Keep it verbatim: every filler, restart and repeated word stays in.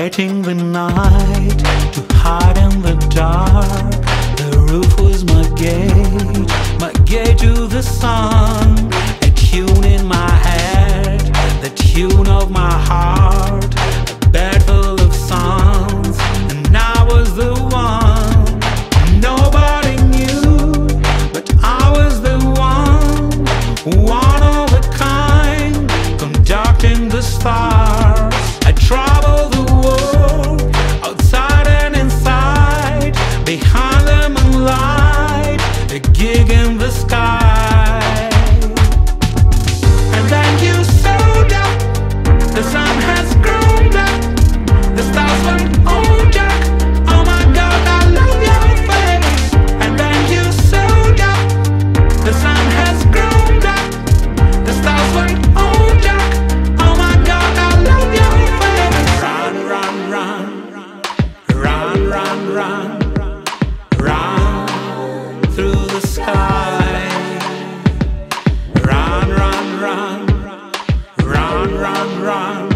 waiting the night to hide in the dark. The roof was my gate, my gate to the sun. A tune in my head, the tune of my heart. A bed full of songs, and I was the one. Nobody knew, but I was the one. One of a kind, conducting the stars. I travel the world, outside and inside, behind the moonlight, a gig in the sky. And then you showed up, the sun has grown black, the stars went on Jack. Oh my God, I love your face. And then you showed up, the sun has grown black, the stars went on Jack. Oh my God, I love your face. Run, run, run, run, run, run, run through the sky. Run, run, run, run, run, run.